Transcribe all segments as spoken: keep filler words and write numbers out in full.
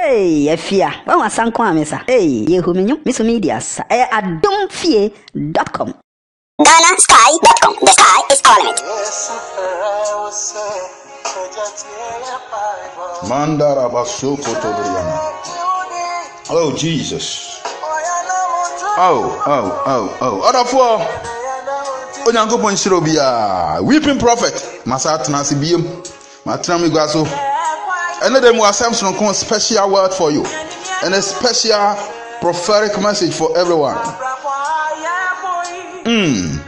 Hey, Efia. When was Sanko Amesa? Hey, Yehuminyo, Miss Medias. Eh, adomfie dot com. Ghana Sky dot com. The sky is our limit. Mandara Basoko Tobriana. Oh, Jesus. Oh, oh, oh, oh. Other four. Onyanko Ponshirobia. Weeping prophet. Masat Nasibim. Matrami Gaso. Another more Samson con special word for you. And a special prophetic message for everyone. Hmm.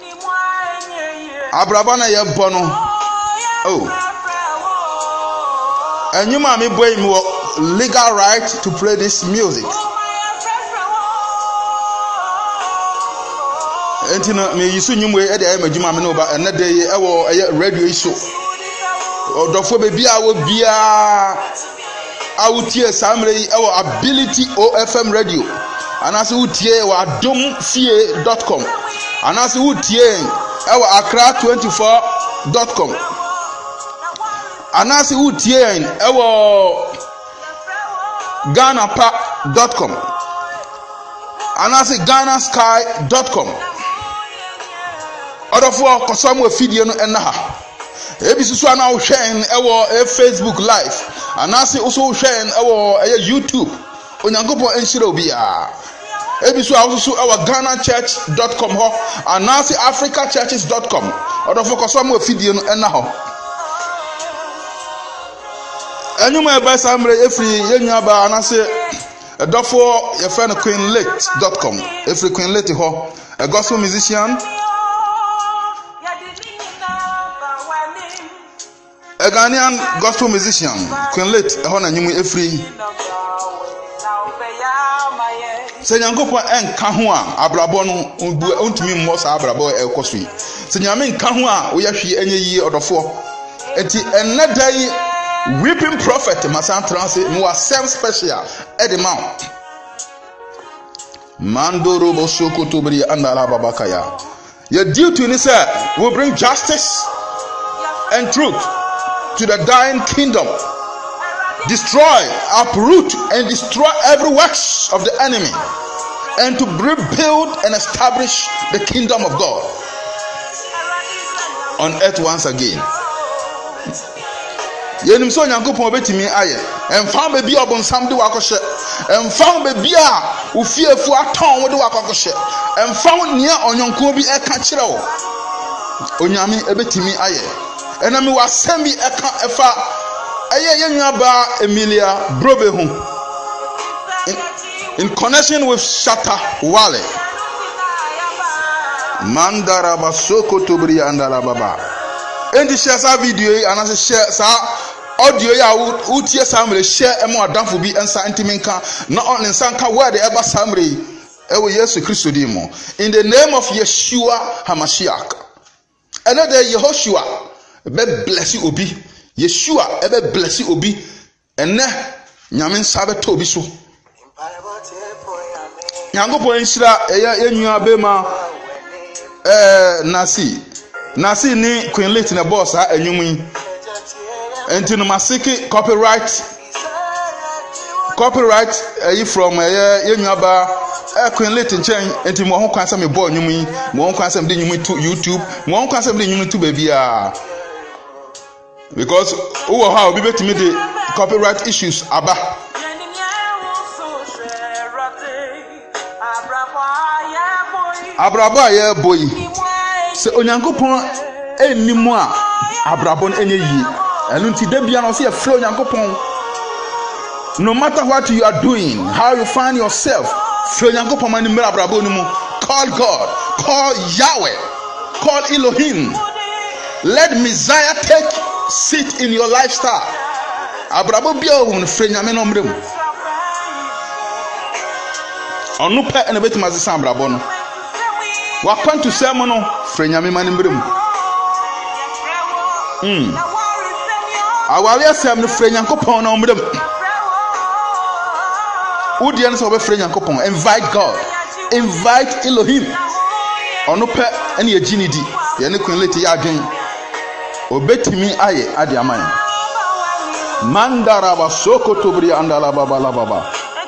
Abrabana ye bono. Oh. And you mami boy more legal right to play this music. And you know me you soon you way at the end of Juma no but another day a radio show. Or the for baby I will be I will hear some our ability O F M radio. And as you hear our domfie dot com. And as you hear our Accra twenty-four dot com. And as you hear our Ghana pa dot com. And as Ghana Sky dot com. Other for Kosamu video no enaha. Ebisusu ana wo hwen ewo Facebook live. And as also hwen ewo YouTube. Onyankopon enhire obi a. Ebisu also our Ghana Church dot com ho and now Africa Churches dot com. Other for Kosamu video no ena ho. Enyuma eba samre efri yenyaba anase edofo ye friend queen late dot com. Efri queen late ho a gospel musician, a Ghanaian gospel musician, Queen Late, a honor you free. Say Yankopo and Kahua, Abrabono, Untimi Mos Abrabo El Cosui. Say Yamin Kahua, we actually any year or the four. At another day, weeping prophet, Masan Transit, more self special at the mount. Mando Robo Soko Tobri and Alababakaya. Your duty, Nisa, will bring justice and truth to the dying kingdom, destroy, uproot, and destroy every works of the enemy, and to rebuild and establish the kingdom of God on earth once again. Yenim so Nyankopon betimi aye, emfa be bia obonsam de wakɔhye, emfa be bia ufiefu aton wo de wakɔhye, emfa nia onyonko bi eka kyerɛ wo. Onyame ebetimi aye. And I mean, was semi efa aye yenyaba Emilia Brobehu in connection with Shatta Wale Mandara Basoko Tobri and Alababa. And the share sa video and as share sa audio ya utie samre share emo adamfo bi ensa entimenka na on nsanka word eba samre ewo Yesu Kristo dimo in the name of Yeshua HaMashiach. Another Yehoshua be bless you obi Yeshua ebe bless you obi ene nyame nsabe to obi so Nyankopon nhira eya enua be ma eh nasi nasi ni Queen Late na boss ha enwum enti no masiki copyright copyright eh from eh enua ba eh Queen Late nchen enti mo ho kwansa me bo enwum mo ho kwansa me de enwum to YouTube mo ho kwansa me de enwum to baby a. Because who how we bet me the copyright issues aba. Abrabo ye boy. Se Onyankopon enimu a abrabon enye yi. Enu nti da bia no se e frɛ Onyankopon. No matter what you are doing, how you find yourself, frɛ Onyankopon mani mra abrabo ni mu. Call God, call Yahweh, call Elohim. Let Messiah take sit in your lifestyle. Abrabo bia o no frɛ nyame no mrem. Onu pe ene betima se san abrabo no. Wa kwantu sem no frɛ nyame mani mrem. Mm. Awale asem no frɛ Nyankopon no mrem. Udi an so be frɛ Nyankopon. Invite God. Invite Elohim. Onu pe ene ye ginidi. Ye ne Queen Late ya adwen. Obetimi aye ade aman. Mandaraba soko tobri andala baba la baba.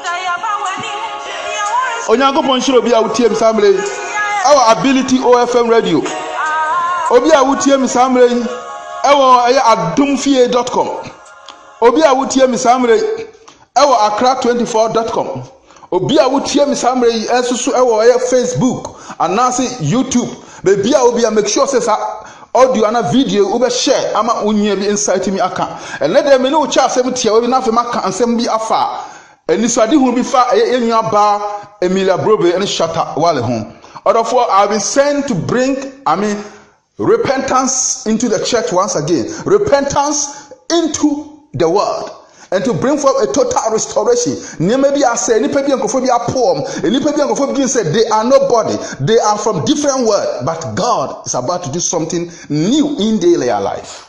Onyankopon shiro bi a wutie mi samre. Our ability O F M radio. Obi a wutie mi samre. Ewo eye adomfie dot com. Obi a wutie mi samre. Ewo accra twenty-four dot com. Obi a wutie mi samre esusu ewo eye Facebook anase YouTube. Baby a obi a make sure say audio and a video ube share ama unye bi insight mi aka. And let them know cha asem tia obi na fe maka ansem bi afa. Eni so ade hu bi fa enua ba Emilia Brobe and Shatta Wale home. Therefore, I've been sent to bring, I mean, repentance into the church once again. Repentance into the world. And to bring forth a total restoration. Maybe I say, any people be a poem, any people be said they are nobody. They are from different world. But God is about to do something new in their life.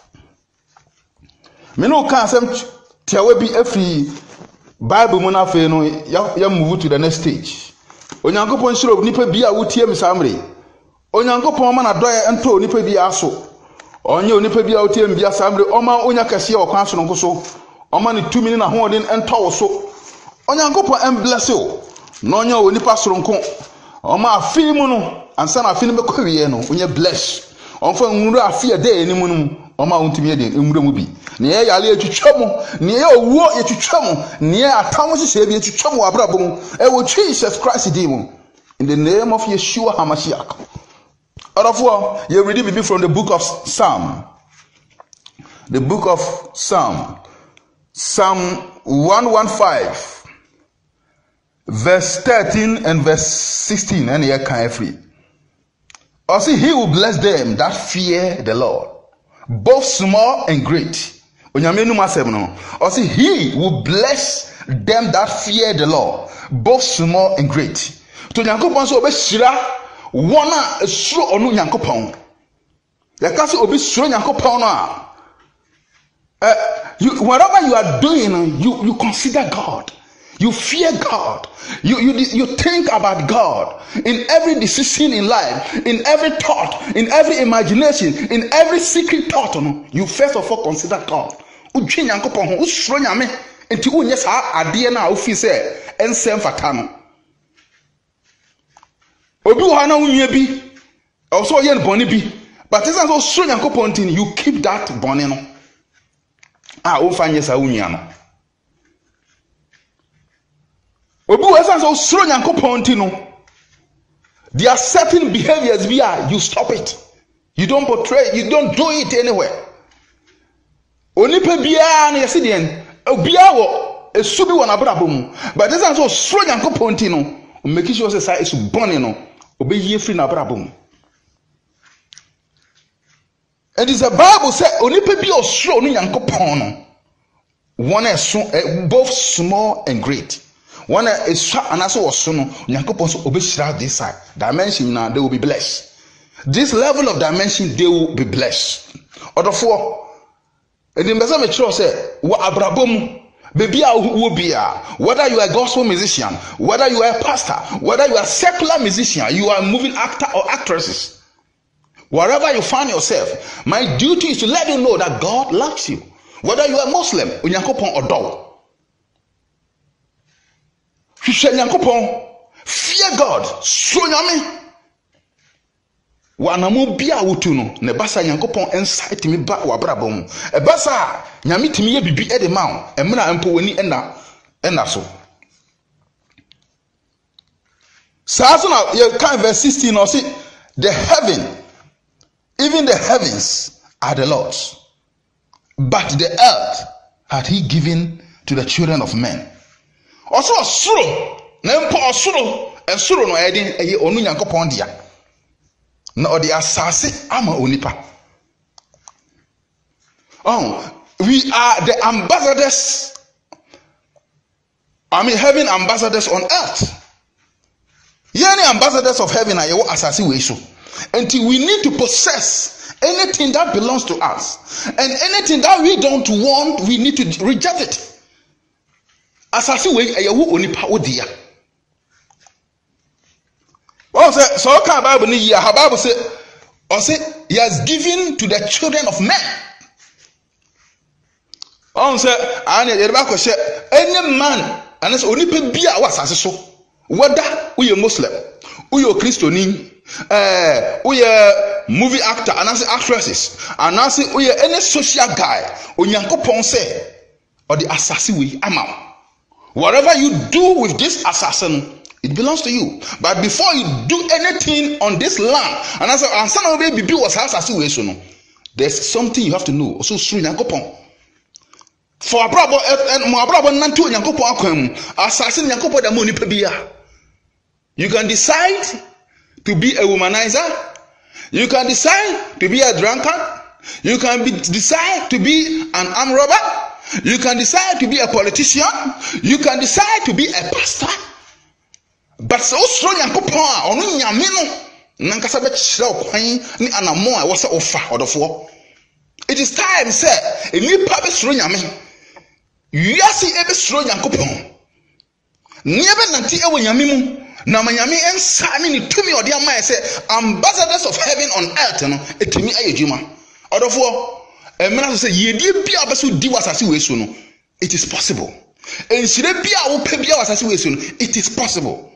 Me no can say tiawe bi every Bible mo na fe no ya move to the next stage. Onyankopon shiro nipa bi a wotie misamre. Onyankopon ma na doye ento nipa bi aso. Onye onipa bi a wotie mbia samre, oma onya kase e okwan so nkoso. Oma ne two minute na hoden ento wo so. Onyankopon em bless you. Na onya onipa soronko. Oma afi mu no, ansa na afi no bekwawie no, onye bless. Onfa nwuru afi e dey enimu no. Oma untimi ede nwuru mu bi. Ne ye yale etwitwamu, ne ye owuo etwitwamu, ne ye atamu hye bi etwitwamu abrabom. E wo Jesus Christ di mu. In the name of Yeshua HaMashiach. Therefore, you read it from the book of Psalm. The book of Psalm. Psalm one fifteen, verse thirteen and verse sixteen. And here can free. Or see, he will bless them that fear the Lord, both small and great. Or see, he will bless them that fear the Lord, both small and great. To Nyankopon so obeshira wona esuro onu Nyankopon. Yakase obi suro Nyankopon no a you whatever you are doing, you you consider God. You fear God. You, you, you think about God in every decision in life, in every thought, in every imagination, in every secret thought. You first of all consider God. Uji Nyankopon ho usuro nyame enti unye saa ade na ofi se ensem fata no. Obi wo na unye bi also ye boni bi, but it's also usuro Nyankopon tin you keep that boni no. Ah o fa nye saa unya no. Obi wo san so usuro Nyankopon tin no. There are certain behaviors we are you stop it. You don't portray, you don't do it anywhere. Onipa bia na yesi den obia wo esu bi wo na brabo mu but this is so suro Nyankopon ti no o make sure say say esu bone no obeyi free na brabo mu. And is the Bible say onipa bi osuro no Nyankopon no one esu both small and great. One esu anaso woso no Nyankopon so obeshira this side dimension na they will be blessed. This level of dimension they will be blessed. Other for and in the same say, "Wa abrabom, baby, whether you are a gospel musician, whether you are a pastor, whether you are a secular musician, you are a moving actor or actresses, wherever you find yourself, my duty is to let you know that God loves you. Whether you are Muslim, Unyankopon or dog, fear God, so yummy." Wanamu bia wutu no ne basa Nyankopon insight mi ba wabrabom e basa nyame timi ye bibi e de ma e mna empo wani ena ena so saso na ye kan verse sixteen no say the heaven even the heavens are the Lord's but the earth had he given to the children of men. Also osuro na empo osuro esuro no e de e onu Nyankopon dia na odi asase ama onipa. Oh, we are the ambassadors. I mean, heaven ambassadors on earth. Yani ambassadors of heaven are your asase we so. Until we need to possess anything that belongs to us, and anything that we don't want, we need to reject it. Asase we ayewo onipa odia. Oh, say, so can Bible ni ya Bible say, or say he has given to the children of men. On say and ye ba ko she any man and so onipa bia wa asase so whether we a Muslim, we a Christian, eh we a movie actor and as actresses and as we any social guy onyankopon say or the assassin we ama. Whatever you do with this assassin, it belongs to you. But before you do anything on this land, and as a son of baby was assassin we so no, there's something you have to know. So through nyankopon. For a brabo and more brabo nanto nyankopon akwam, assassin nyankopon da mo nipa bia. You can decide to be a womanizer. You can decide to be a drunkard. You can be, decide to be an armed robber. You can decide to be a politician. You can decide to be a pastor. But so strong yankopon onu nyame no nankasa be kyerɛ okwan ni anamo a wɔsɛ ofa ɔdɔfo. It is time say enipa be soro nyame. Wiase e be soro yankopon. Niebe nanti e wo nyame mu. Na manyame ensa me ni tumi ode ama say ambassadors of heaven on earth no etumi ayedwuma. Ɔdɔfo emra so say yedie bia obeso di wasase we so no it is possible. Enhyire bia wo pa bia wasase we so no it is possible.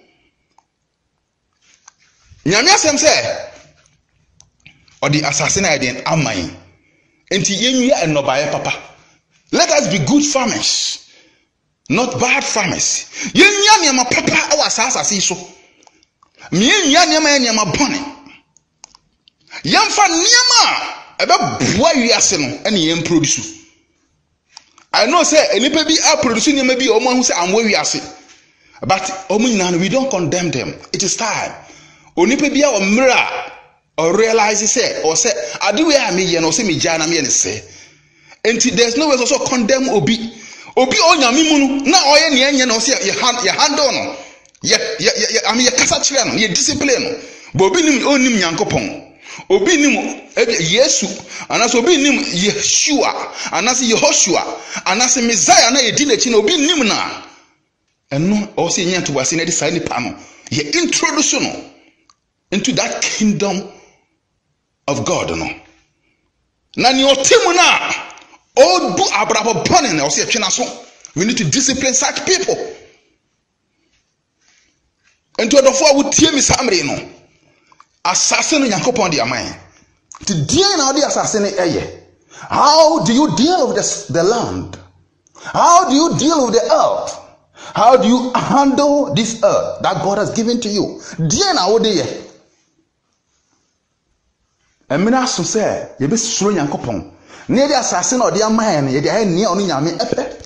Nyame asem say odi assassin identity amai. Enti yenwia enobaye papa. Let us be good farmers, not bad farmers. Yenya niama papa awa asase so. Mienya niama niama bone. Yamfa niama ebe boa wiase no ene yem produce. I know say enipa bi a produce niama bi o mo hu say amwo wiase. But omo nyina we don't condemn them. It is time. Onipa bi a o mra or realize say or say ade we am ye no say me gya na me ne say. Enti there's no way to also condemn obi. Obi onyame mu no na oye ne enye no say ye hand ye handle no. Ye ye am ye kasa kire no, ye discipline no. But obi nim onim nyankopon. Obi nim Yesu anaso obi nim Yeshua anaso Yehoshua anaso Messiah na ye di nachi na obi nim na. Eno o say nyanto wase na di sai ni pa no. Ye introduce no into that kingdom of God no. Na ni otimu na o do abrabo bone na o say twena so. We need to discipline such people. Ento odofo a wotie mi samre no. Assassin yankopon di amai. To deal now the assassin eye. How do you deal with the, the land? How do you deal with the earth? How do you handle this earth that God has given to you? Deal now the Emina so say ye be suro yankopon. Ne the assassin or the amai ye dey near oni nyame epe.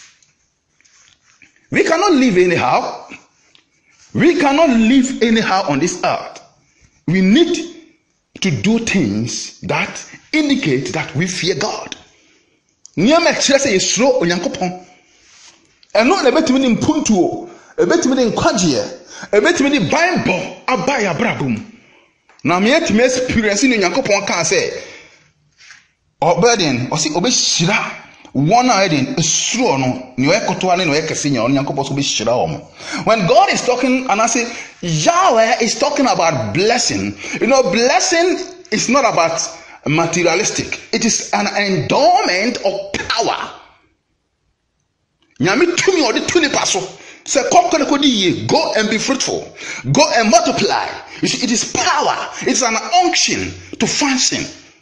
We cannot live anyhow. We cannot live anyhow on this earth. We need to do things that indicate that we fear God. Niam ekire say yesuro onyankopon. Eno na betimi ni mpuntuo, ebetimi ni nkwagie, ebetimi ni Bible abaya brabum. Na me yetimi experience ni onyankopon kan say obedient, o si obehira one eden esuro no ni ekotoa ne no ekese nya onyankopon so behira omo. When God is talking and I say Yahweh is talking about blessing, you know, blessing is not about materialistic. It is an endowment of power. Nyame tumi odi tuni paso. Say go and be fruitful. Go and multiply. You see, it is power. It's an unction to function.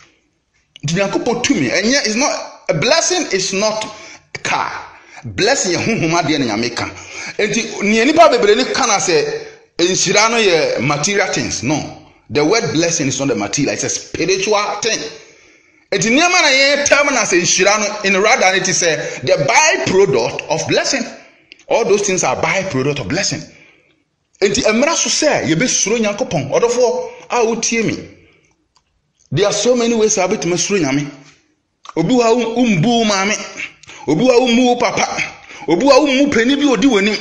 It's not a blessing is not a car. Blessing ye hunhuma de na nyame ka. Enti ni nipa bebre ni kana say enshira no ye material things. No. The word blessing is not a material, it's a spiritual thing. Enti niama na ye term na say enshira no in rather it is a the byproduct of blessing. All those things are byproduct of blessing. Enti emra so say ye be suro nyankopon. Odofo a wotie me. There are so many ways I be to suro nyame. Obi wa umbu mame, obi wa umu papa, obi wa umu peni bi odi wani.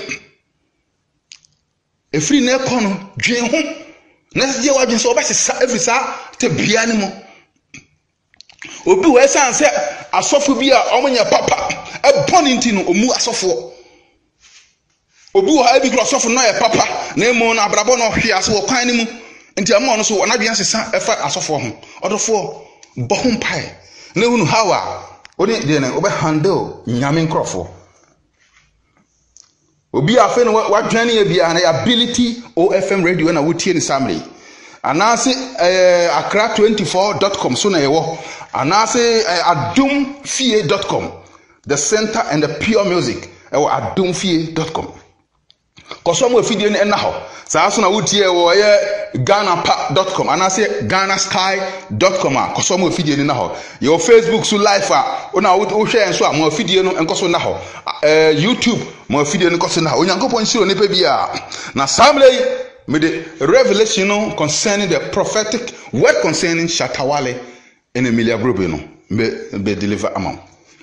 Efri na ekono dwen ho. Na se je wa dwen so obesesa every sa te bia ni mo. Obi wa san se asofo bi a omonya papa, e boni nti no omu asofo. Obi wa bi kro asofo no ye papa, na emo na abrabo no hwe ase wo kwan ni mu. Nti amo no so na dwen sesa e fa asofo ho. Odofo bo ho mpae. Ne hunu hawa Oni de na obe handle nyame nkrofo. Obi afe no wadwane e bia na ability O F M radio na wotie ni samre. Anase eh accra twenty-four dot com so na yewo. Anase eh, adumfie dot com. The center and the pure music. Ewo adumfie dot com. Koso mo afidie ni na ho. Saa so na wotie wo ye ghana pa dot com anase ghana sky dot com a koso mo afidie ni na ho. Your Facebook so live a ona wo hwe enso a mo afidie no enkoso na ho. Eh YouTube mo afidie no koso na ho. Onyankopon siro ne pa bia. Na samle me the revelation no concerning the prophetic word concerning Shatawale and Emilia Brobe no be be deliver amount.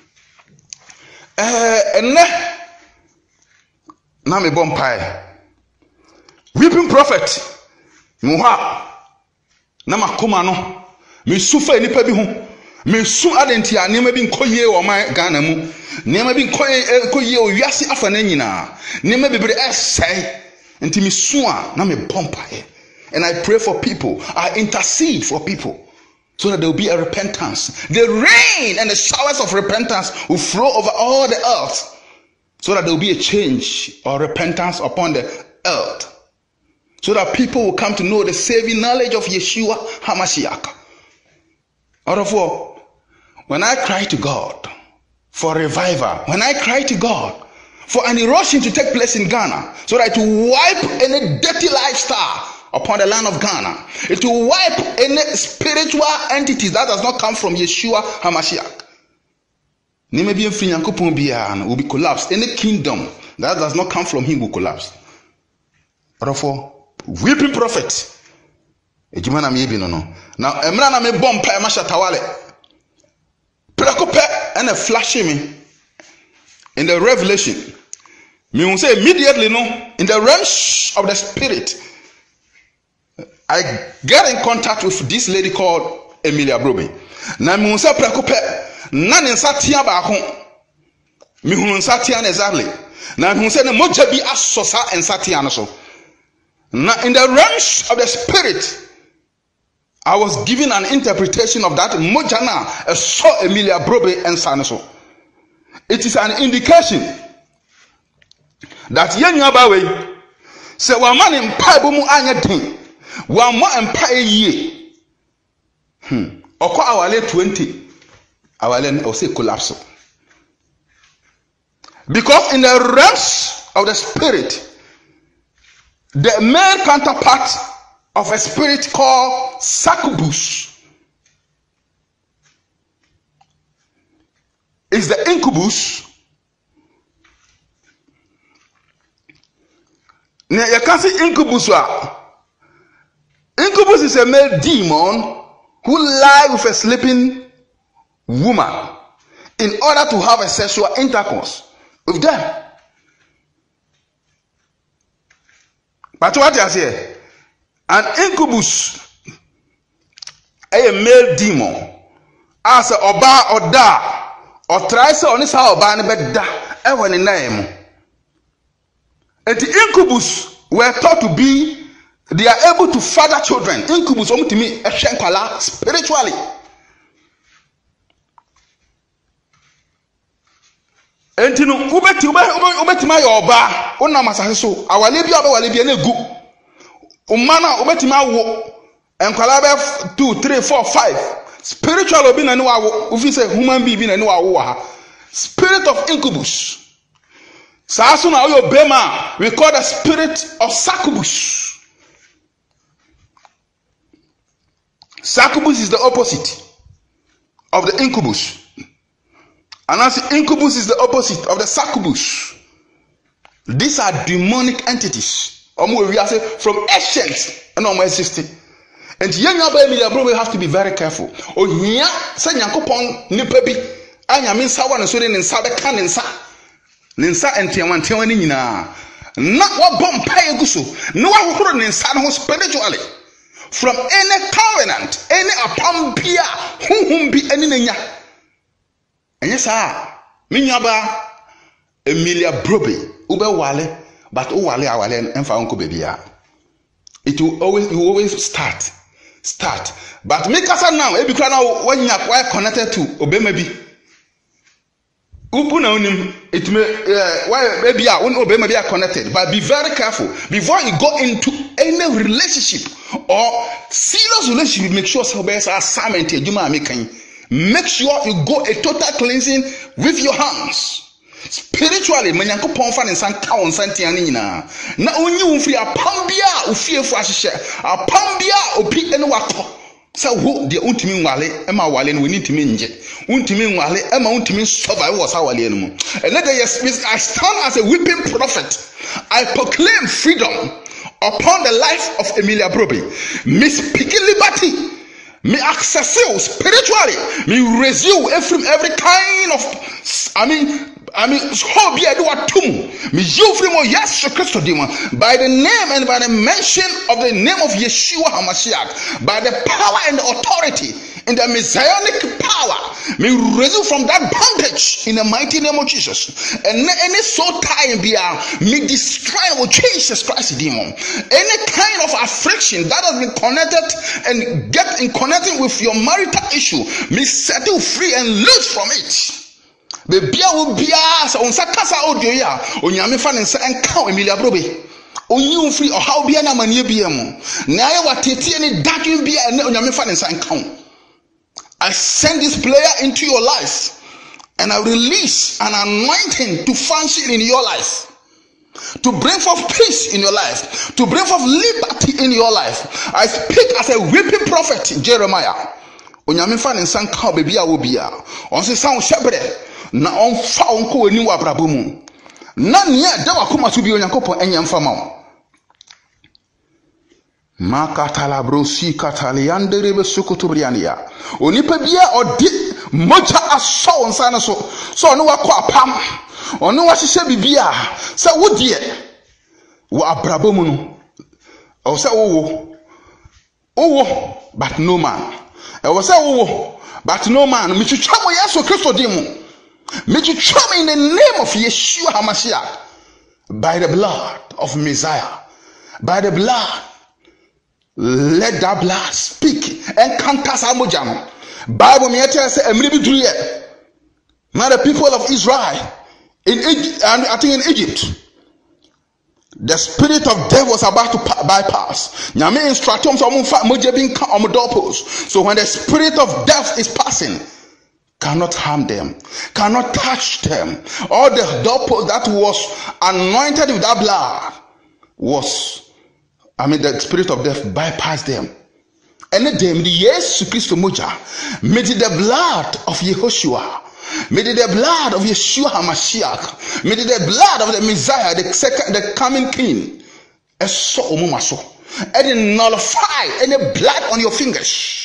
Eh enne na me bompae weeping prophet mo ha na makoma no me sufa nipa bi ho me su adenti a nema bi nkoyie o man Ghana mu nema bi nkoyie koyie o wiase afa na nyina nema bebre esai enti me su a na me bompae. And I pray for people, I intercede for people so that there will be a repentance. The rain and the showers of repentance will flow over all the earth, so that there will be a change or repentance upon the earth, so that people will come to know the saving knowledge of Yeshua HaMashiach. Out of all, when I cry to God for revival, when I cry to God for an erosion to take place in Ghana, so that it will wipe any dirty lifestyle upon the land of Ghana, it will wipe any spiritual entities that does not come from Yeshua HaMashiach. Will be collapsed. Any kingdom that does not come from him will collapse. Therefore, weeping prophet. Now, Emrana me bomb pa Shatawale. Prekope and a flashing me in the revelation. Me will say immediately no in the realms of the spirit. I get in contact with this lady called Emilia Brobe. Na me will say prekope. Na ne nsatia ba ho me hunu nsatia na exactly na me say ne moja bi asosa nsatia no so na in the realms of the spirit I was given an interpretation of that moja na a so Emilia Brobe ensa so. It is an indication that yenua ba we se wa ma ne mpa bo mu anya din wa ma mpa yie hmm okwa awale twenty our land will say collapse. Because in the realms of the spirit, the male counterpart of a spirit called succubus is the incubus. Now you can see incubus. Incubus is a male demon who lies with a sleeping woman in order to have a sexual intercourse with them. But what I say, an incubus, a male demon, as a oba or da, or tries on his how oba and da, ever in name. And the incubus were thought to be, they are able to father children. Incubus, um, to me, a shankala spiritually. Enti no ubeti ubeti ma yoba ona masase so awale bia ba wale bia na gu umana ubeti ma wo enkwala be two three four five spiritual obi na ni wa wo ufi say human being bi na ni wa wo ha spirit of incubus sa so na yo bema we call the spirit of succubus. Succubus is the opposite of the incubus. And as incubus is the opposite of the succubus. These are demonic entities. From ancient and almost existing. And young Emilia Brobe have to be very careful. Oh, yeah, say Yankopon nipebi. Anya mean sawan and so in Sabe can in sa. Ninsa and Tiawan Tiawanina. Not what bomb pay gusu. No one in San spiritually. From any covenant, any upon Pia, whom be any nenya. And yes, sir, Minyaba Emilia Brobe, Ube Wale, but Uwale Awale and Faunko Babia. It will always, it will always start, start. But make us now, every crown when you are quite connected to Obemebi. Upuna unim it may why maybe I won't obey maybe connected, but be very careful before you go into any relationship or serious relationship. Make sure somebody's assignment you making. Make sure you go a total cleansing with your hands. Spiritually, when you go pon and san town santiani na na only free a pambia o fear for a pambia o pick and water. So who the ultimate wale Emma Walen we need to mean ultimate wale Emma ultimate survive was our anymore. And let us I stand as a weeping prophet. I proclaim freedom upon the life of Emilia Brobe. Me speaking liberty. Me access you spiritually. Me raise you from every kind of I mean I mean, how be I do a tomb? Me you free more yes, Christ demon by the name and by the mention of the name of Yeshua HaMashiach, by the power and the authority in the messianic power, me raise you from that bondage in the mighty name of Jesus. And any soul time be me destroy with Jesus Christ demon. Any kind of affliction that has been connected and get in connecting with your marital issue, me set you free and loose from it. Bebia wo bia sa onsa kasa audio ya onyame fa ne nsa enka Emilia Brobe onyi free or how bia na manie bia mu na ye watete ne dadwen bia na onyame fa ne nsa enka. I send this player into your life and I release an anointing to function in your life, to bring forth peace in your life, to bring forth liberty in your life. I speak as a weeping prophet Jeremiah. Onyame fa ne nsa enka bebia wo bia on se sound shepherd na on fa on ko ani wa brabo mu na ne da wakoma so bi onyankopon enya mfa ma wo makatala brosi kataliandere be sokotobriania onipa bia odi moja aso onsa na so so no wakọ apam ono wa hihye bibia sa wodie wo abrabo mu no o sa wo wo but no man e wo sa wo but no man mi twitwa mo Yesu Kristo di mu. May you come in the name of Yeshua HaMashiach, by the blood of Messiah, by the blood. Let that blood speak and cantas amojam. Bible me tell say emri bi duriye. Now the people of Israel in Egypt, and I think in Egypt, the spirit of death was about to bypass. Nyame instructions omo moje bin ka omo doorpost. So when the spirit of death is passing, cannot harm them, cannot touch them. All the doorpost that was anointed with that blood was, I mean, the spirit of death bypassed them. And then the yes Christ moja, made the blood of Yehoshua, made the blood of Yeshua HaMashiach, made the blood of the Messiah, the second, the coming King, and so omumaso, and nullify any blood on your fingers.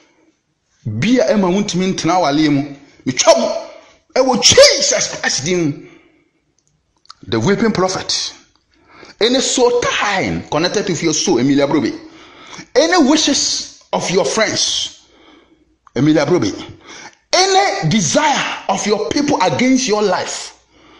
Bia ema wuntimi ntena wale mu metwam e wo Jesus Christ dim, the weeping prophet. Any soul time connected with your soul, Emilia Brobe, any wishes of your friends, Emilia Brobe, any desire of your people against your life,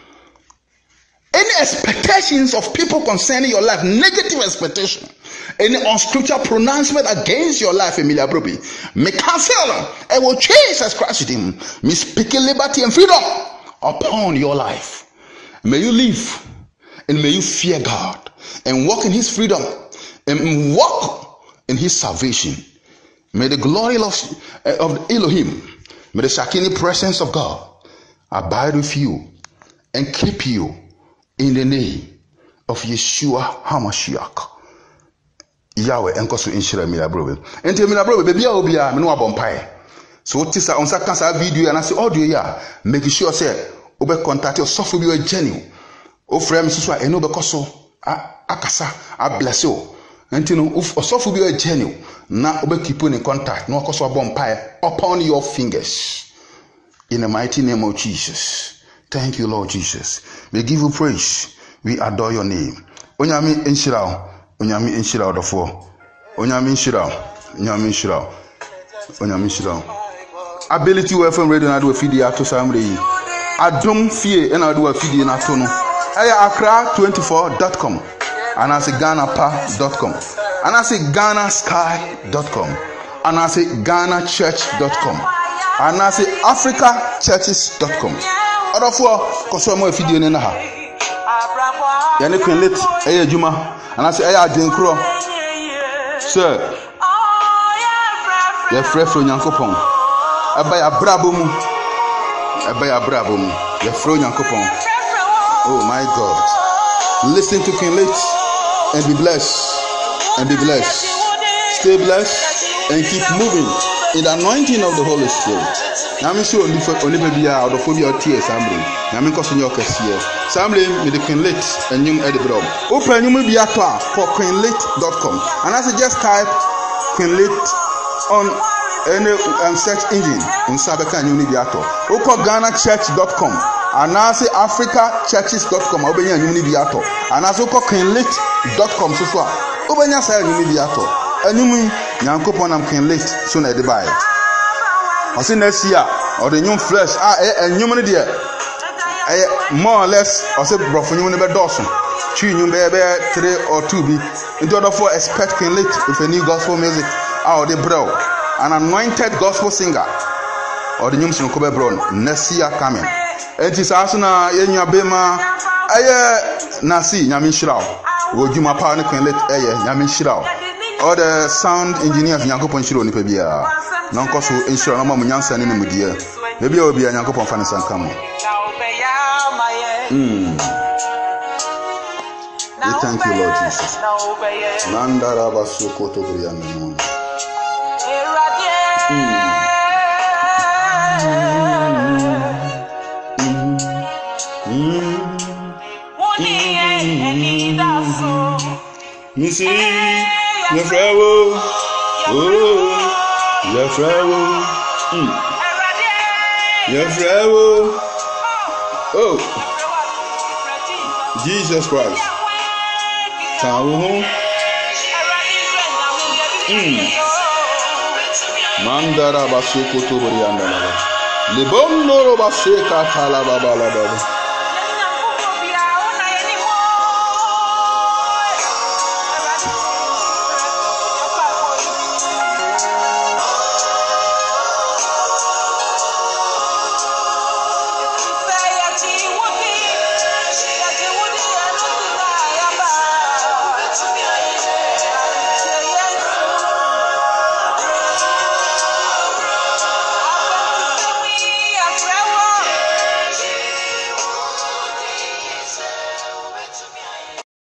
any expectations of people concerning your life, negative expectation, any unscriptural pronouncement against your life, Emilia Brobe, may cancel them and will change as Christ him. May speak liberty and freedom upon your life. May you live and may you fear God and walk in his freedom and walk in his salvation. May the glory of, of Elohim, may the Shekinah presence of God abide with you and keep you in the name of Yeshua HaMashiach. Yahweh enkoso inshira Emilia Brobe. Enti Emilia Brobe bebia obia me no abompai. So tisa onsa kasa video and say audio ya make sure say obe contact your software bi o journey. O frame so eno be koso akasa a bless you. Enti no o software bi o journey na obe keep in contact no koso abompai upon your fingers. In the mighty name of Jesus. Thank you, Lord Jesus. We give you praise. We adore your name. Onyami inshira. Onyami inshira odofo. Onyami inshira. Onyami inshira. Onyami inshira. Ability F M radio na do afidi ato samre yi. Adom fie na do afidi na to no. Aya accra twenty-four dot com. And I say ghana pa dot com. And I say ghana sky dot com. And I say ghana church dot com. And I say africa churches dot com. Odofo koso mo video ne na ha. Ya ne Queen Lit eye adwuma anase eye adwenkro. Sir. Ya frefro Nyankopon. Aba ya brabo mu. Aba ya brabo mu. Ya frefro Nyankopon. Oh my God. Listen to Queen Lit and be blessed. And be blessed. Stay blessed and keep moving in the anointing of the Holy Spirit. Now me show only for only maybe out of your tears assembly. Now me cause your case here. Assembly with the Queen Lit and you Eddie Bro. Open you may be at for queen lit dot com and I suggest type Queen Lit on any um, search engine in Sabeka and you need the ato. Open Ghana Church dot com and I say Africa Churches dot com. Open you need the ato and I say Queen Lit dot com so far. Open your side you need the ato. And you mean Nyankopon am Queen Lit soon at the buy. I say next year or the new flesh ah and you money there. More or less I say bro for you never dozen. Two new baby three or two be into order for expect Queen Lit with a new gospel music out the bro. An anointed gospel singer or the new Kobe Brown next year coming. It is asuna yenya bema aye nasi nyami shirao. Would you my partner Queen Lit aye nyami shirao. All the sound engineers Nyankopon shiro ni pe bia. Non koso ensure no mamu nyansa ne mu die. Maybe I will be a Nyankopon fan sankam. Mm. We thank you, Lord Jesus. Nandara basoko to brian. You see, your friend, oh, your friend, your friend, oh, Jesus Christ. Mandara basoko to brianda. Libondo baseka tala baba la baba.